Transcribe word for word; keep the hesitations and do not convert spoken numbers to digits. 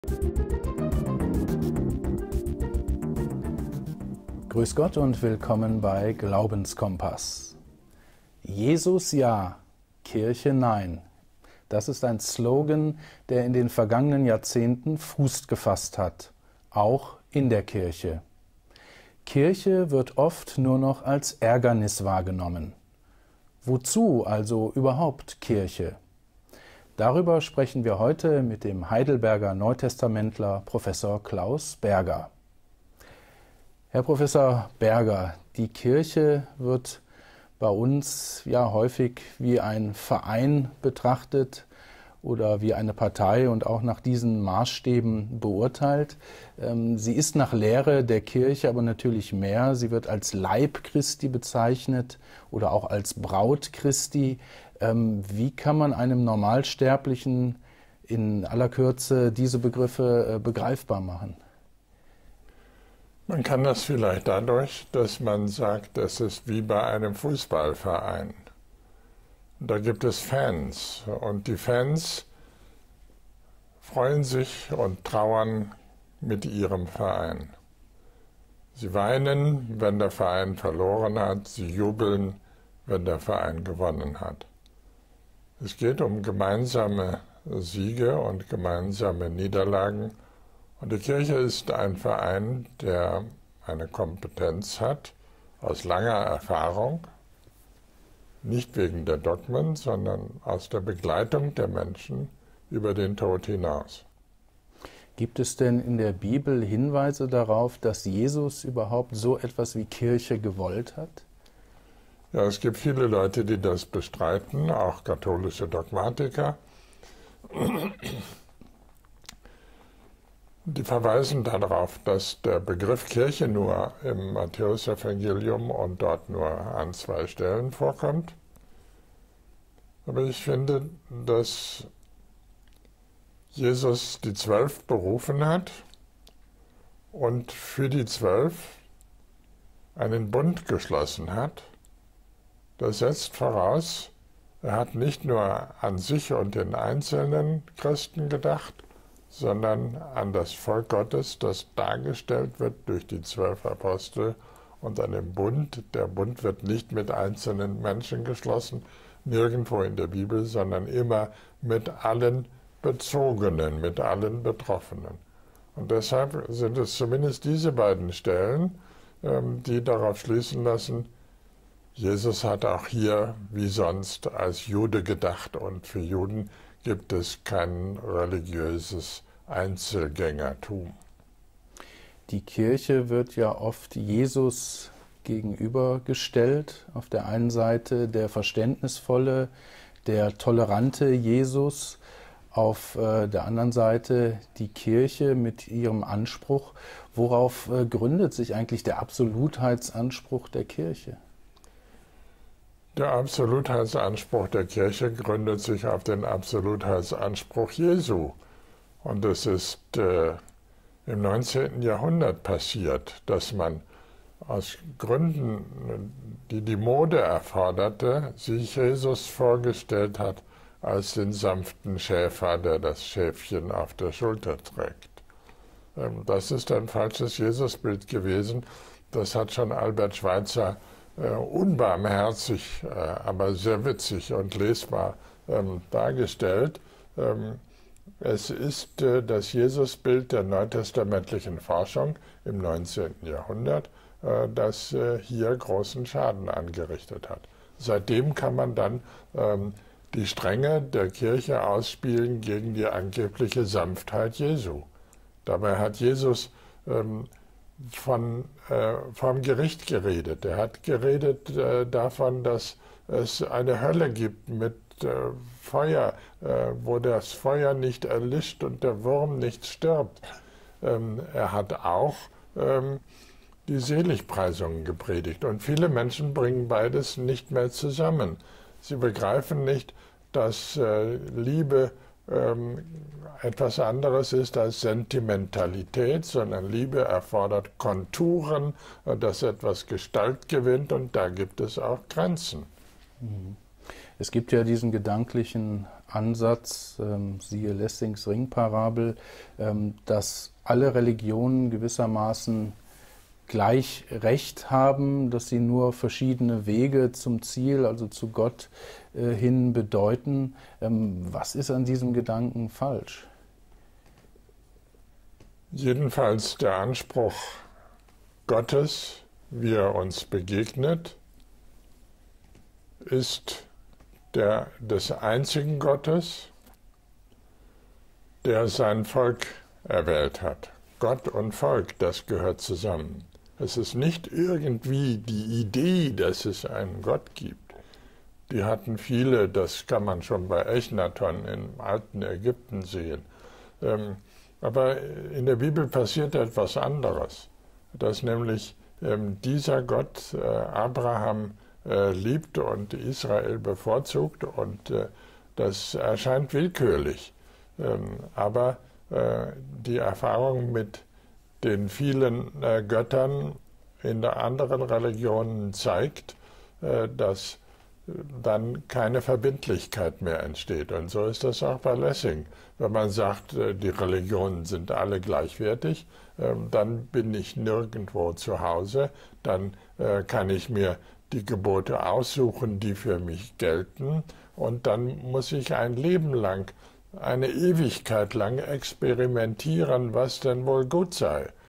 Grüß Gott und willkommen bei Glaubenskompass. Jesus ja, Kirche nein. Das ist ein Slogan, der in den vergangenen Jahrzehnten Fuß gefasst hat, auch in der Kirche. Kirche wird oft nur noch als Ärgernis wahrgenommen. Wozu also überhaupt Kirche? Darüber sprechen wir heute mit dem Heidelberger Neutestamentler Professor Klaus Berger. Herr Professor Berger, die Kirche wird bei uns ja häufig wie ein Verein betrachtet oder wie eine Partei und auch nach diesen Maßstäben beurteilt. Sie ist nach Lehre der Kirche aber natürlich mehr. Sie wird als Leib Christi bezeichnet oder auch als Braut Christi. Wie kann man einem Normalsterblichen in aller Kürze diese Begriffe begreifbar machen? Man kann das vielleicht dadurch, dass man sagt, es ist wie bei einem Fußballverein. Da gibt es Fans und die Fans freuen sich und trauern mit ihrem Verein. Sie weinen, wenn der Verein verloren hat, sie jubeln, wenn der Verein gewonnen hat. Es geht um gemeinsame Siege und gemeinsame Niederlagen. Und die Kirche ist ein Verein, der eine Kompetenz hat, aus langer Erfahrung, nicht wegen der Dogmen, sondern aus der Begleitung der Menschen über den Tod hinaus. Gibt es denn in der Bibel Hinweise darauf, dass Jesus überhaupt so etwas wie Kirche gewollt hat? Ja, es gibt viele Leute, die das bestreiten, auch katholische Dogmatiker. Die verweisen darauf, dass der Begriff Kirche nur im Matthäusevangelium und dort nur an zwei Stellen vorkommt. Aber ich finde, dass Jesus die Zwölf berufen hat und für die Zwölf einen Bund geschlossen hat. Das setzt voraus, er hat nicht nur an sich und den einzelnen Christen gedacht, sondern an das Volk Gottes, das dargestellt wird durch die zwölf Apostel und an den Bund. Der Bund wird nicht mit einzelnen Menschen geschlossen, nirgendwo in der Bibel, sondern immer mit allen Bezogenen, mit allen Betroffenen. Und deshalb sind es zumindest diese beiden Stellen, die darauf schließen lassen, Jesus hat auch hier wie sonst als Jude gedacht und für Juden gibt es kein religiöses Einzelgängertum. Die Kirche wird ja oft Jesus gegenübergestellt. Auf der einen Seite der verständnisvolle, der tolerante Jesus, auf äh, der anderen Seite die Kirche mit ihrem Anspruch. Worauf äh, gründet sich eigentlich der Absolutheitsanspruch der Kirche? Der Absolutheitsanspruch der Kirche gründet sich auf den Absolutheitsanspruch Jesu. Und es ist äh, im neunzehnten Jahrhundert passiert, dass man aus Gründen, die die Mode erforderte, sich Jesus vorgestellt hat als den sanften Schäfer, der das Schäfchen auf der Schulter trägt. Ähm, das ist ein falsches Jesusbild gewesen. Das hat schon Albert Schweitzer äh, unbarmherzig, äh, aber sehr witzig und lesbar ähm, dargestellt. Ähm, Es ist äh, das Jesusbild der neutestamentlichen Forschung im neunzehnten Jahrhundert, äh, das äh, hier großen Schaden angerichtet hat. Seitdem kann man dann ähm, die Strenge der Kirche ausspielen gegen die angebliche Sanftheit Jesu. Dabei hat Jesus ähm, von, äh, vom Gericht geredet. Er hat geredet äh, davon, dass es eine Hölle gibt mit äh, Feuer, äh, wo das Feuer nicht erlischt und der Wurm nicht stirbt. Ähm, er hat auch ähm, die Seligpreisungen gepredigt. Und viele Menschen bringen beides nicht mehr zusammen. Sie begreifen nicht, dass äh, Liebe ähm, etwas anderes ist als Sentimentalität, sondern Liebe erfordert Konturen, dass etwas Gestalt gewinnt und da gibt es auch Grenzen. Mhm. Es gibt ja diesen gedanklichen Ansatz, ähm, siehe Lessings Ringparabel, ähm, dass alle Religionen gewissermaßen gleich Recht haben, dass sie nur verschiedene Wege zum Ziel, also zu Gott äh, hin bedeuten. Ähm, was ist an diesem Gedanken falsch? Jedenfalls der Anspruch Gottes, wie er uns begegnet, ist der des einzigen Gottes, der sein Volk erwählt hat. Gott und Volk, das gehört zusammen. Es ist nicht irgendwie die Idee, dass es einen Gott gibt. Die hatten viele, das kann man schon bei Echnaton im alten Ägypten sehen. Ähm, aber in der Bibel passiert etwas anderes, dass nämlich ähm, dieser Gott äh, Abraham äh, liebt und Israel bevorzugt, und äh, das erscheint willkürlich. Ähm, aber äh, die Erfahrung mit den vielen äh, Göttern in der anderen Religionen zeigt, äh, dass dann keine Verbindlichkeit mehr entsteht. Und so ist das auch bei Lessing. Wenn man sagt, äh, die Religionen sind alle gleichwertig, äh, dann bin ich nirgendwo zu Hause, dann äh, kann ich mir die Gebote aussuchen, die für mich gelten, und dann muss ich ein Leben lang, eine Ewigkeit lang experimentieren, was denn wohl gut sei.